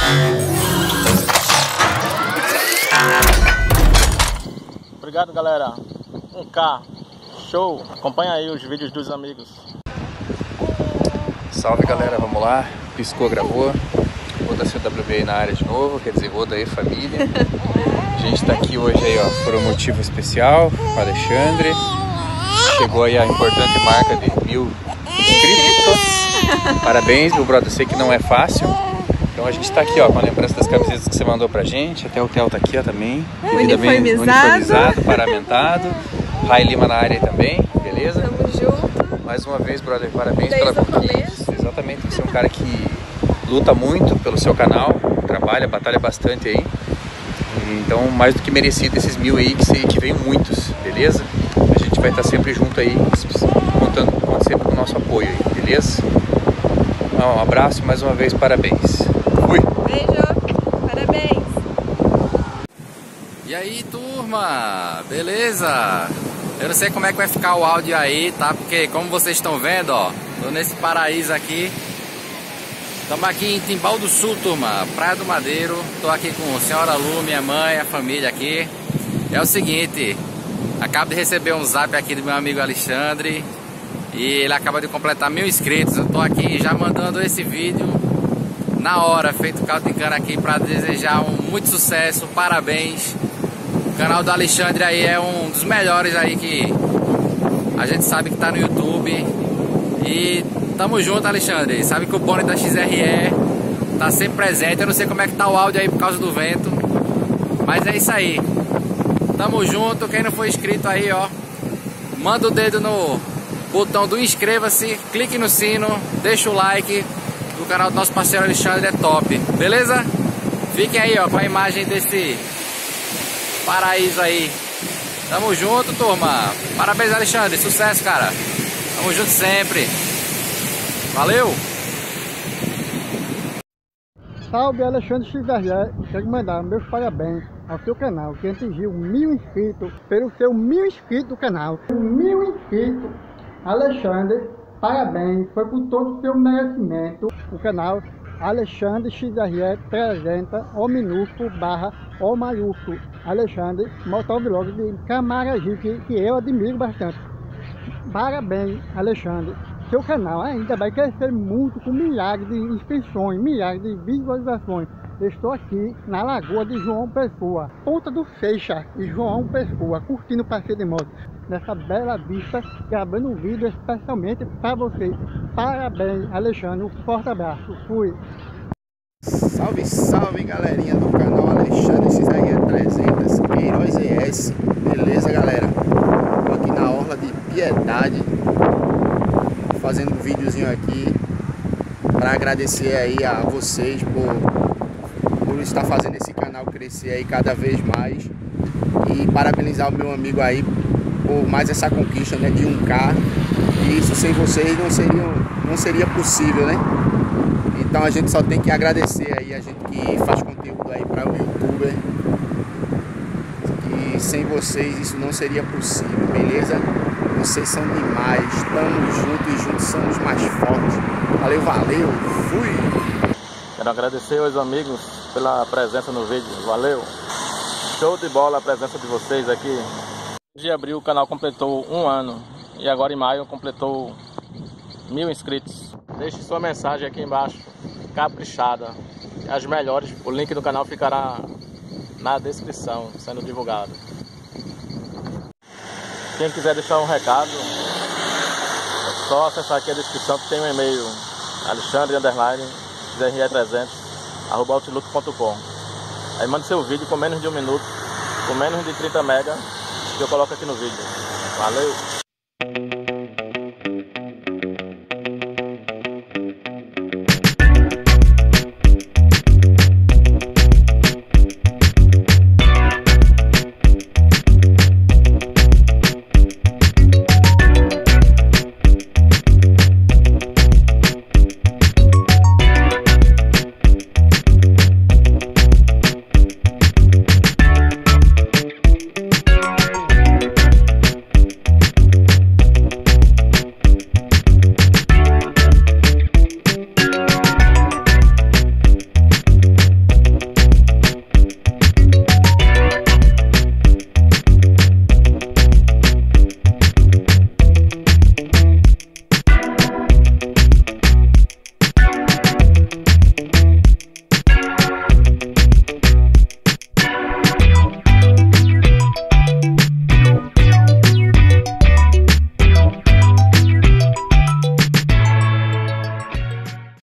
Obrigado, galera. 1K. Show. Acompanha aí os vídeos dos amigos. Salve, galera. Vamos lá. Piscou, gravou. Vou da CWB aí na área de novo. Quer dizer, vou daí família. A gente tá aqui hoje aí, ó, por um motivo especial. Com o Alexandre. Chegou aí a importante marca de 1000 inscritos. Parabéns, meu brother. Eu sei que não é fácil. Então a gente tá aqui, ó, com a lembrança das camisetas que você mandou pra gente. Até o Theo tá aqui, ó, também. Uniformizado, paramentado. Rai Lima na área aí também, beleza? Tamo junto. Mais uma vez, brother, parabéns Desde pela o começo. Exatamente, você é um cara que luta muito pelo seu canal, trabalha, batalha bastante aí. Então, mais do que merecido esses 1000 aí, que veio muitos, beleza? A gente vai estar sempre junto aí, contando sempre com o nosso apoio aí, beleza? Um abraço, mais uma vez, parabéns. Fui! Beijo, parabéns! E aí, turma, beleza? Eu não sei como é que vai ficar o áudio aí, tá? Porque como vocês estão vendo, ó, tô nesse paraíso aqui. Estamos aqui em Timbal do Sul, turma, Praia do Madeiro. Tô aqui com a senhora Lu, minha mãe, a família aqui. É o seguinte, acabo de receber um zap aqui do meu amigo Alexandre. E ele acaba de completar 1000 inscritos. Eu tô aqui já mandando esse vídeo na hora, feito caldo de cana aqui, para desejar muito sucesso, parabéns. O canal do Alexandre aí é um dos melhores aí que a gente sabe que tá no YouTube. E tamo junto, Alexandre. Sabe que o Bonnie da XRE tá sempre presente. Eu não sei como é que tá o áudio aí por causa do vento, mas é isso aí. Tamo junto. Quem não for inscrito aí, ó, manda o dedo no botão do inscreva-se, clique no sino, deixa o like. O canal do nosso parceiro Alexandre é top, beleza? Fiquem aí, ó, com a imagem desse paraíso aí. Tamo junto, turma. Parabéns, Alexandre. Sucesso, cara. Tamo junto sempre. Valeu! Salve, Alexandre XRE. Quero mandar meus parabéns ao seu canal, que atingiu 1000 inscritos, pelo seu 1000 inscritos do canal. 1000 inscritos, Alexandre, parabéns, foi por todo o seu merecimento. O canal Alexandre XRE apresenta O minúsculo barra O maiúsculo. Alexandre, motovlog de Camaragibe, que eu admiro bastante. Parabéns, Alexandre. Seu canal ainda vai crescer muito, com milhares de inscrições, milhares de visualizações. Eu estou aqui na Lagoa de João Pessoa, Ponta do Seixas e João Pessoa, curtindo o passeio de moto, nessa bela vista, gravando um vídeo especialmente para vocês. Parabéns, Alexandre, um forte abraço. Fui! Salve, salve, galerinha do canal Alexandre XRE 300 Queiroz ES. Beleza, galera? Tô aqui na Orla de Piedade, fazendo um videozinho aqui para agradecer aí a vocês por estar fazendo esse canal crescer aí cada vez mais, e parabenizar o meu amigo aí por mais essa conquista, né, de 1K. E isso sem vocês não seria possível, né? Então a gente só tem que agradecer aí a gente que faz conteúdo aí para o YouTuber, e sem vocês isso não seria possível, beleza? Vocês são demais, tamo junto e juntos somos mais fortes. Valeu, valeu, fui! Quero agradecer aos amigos pela presença no vídeo, valeu! Show de bola a presença de vocês aqui. De abril o canal completou 1 ano e agora em maio completou 1000 inscritos. Deixe sua mensagem aqui embaixo, caprichada, as melhores. O link do canal ficará na descrição, sendo divulgado. Quem quiser deixar um recado, é só acessar aqui a descrição que tem um e-mail alexandre_xre300@outlook.com. Aí mande seu vídeo com menos de 1 minuto, com menos de 30 MB, que eu coloco aqui no vídeo. Valeu!